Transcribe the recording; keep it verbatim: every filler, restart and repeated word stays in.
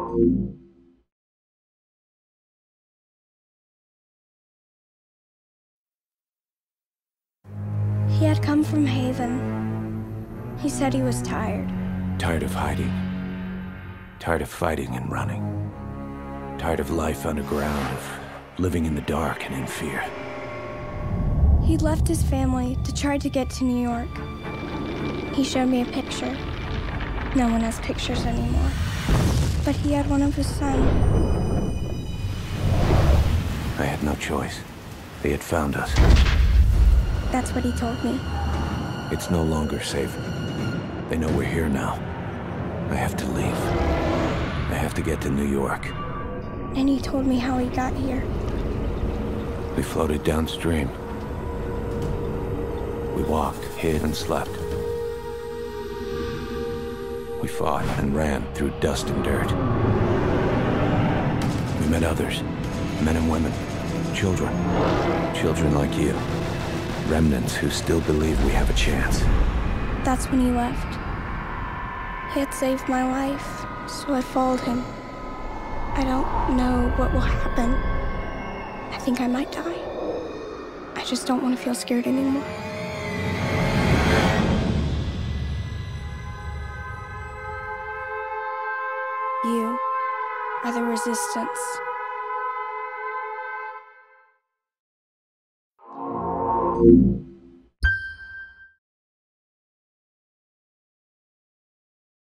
He had come from Haven. He said he was tired. Tired of hiding. Tired of fighting and running. Tired of life underground, of living in the dark and in fear. He'd left his family to try to get to New York. He showed me a picture. No one has pictures anymore. But he had one of his son. I had no choice. They had found us. That's what he told me. It's no longer safe. They know we're here now. I have to leave. I have to get to New York. And he told me how he got here. We floated downstream. We walked, hid, and slept. We fought and ran through dust and dirt. We met others, men and women, children. Children like you. Remnants who still believe we have a chance. That's when he left. He had saved my life, so I followed him. I don't know what will happen. I think I might die. I just don't want to feel scared anymore. You are the resistance.